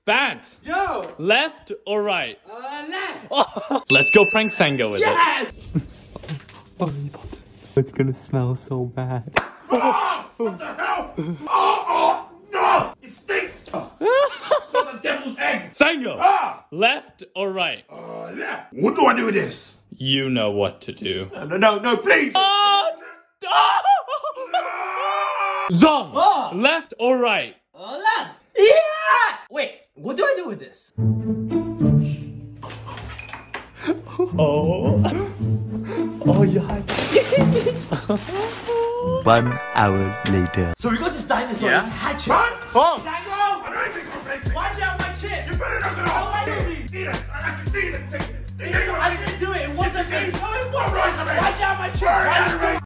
Vance. Yo. Left or right? Left. Oh. Let's go prank Sango with Yes. it. Oh, it's gonna smell so bad. Oh, what the hell? Oh, no! It stinks! It's not the devil's egg! Sango! Ah! Left or right? Left. What do I do with this? You know what to do. No, please! Oh! Zong! Oh. Left or right? Left. Yeah. Wait, what do I do with this? Oh. Oh, yeah. 1 hour later. So we got this dinosaur. Yeah. It's hatching. Run! Oh! Sango! I don't even go basic! Watch out my chip. You better not gonna hold it! Eat it! I can see it! I didn't do it. It wasn't me. All right, Watch out my chip.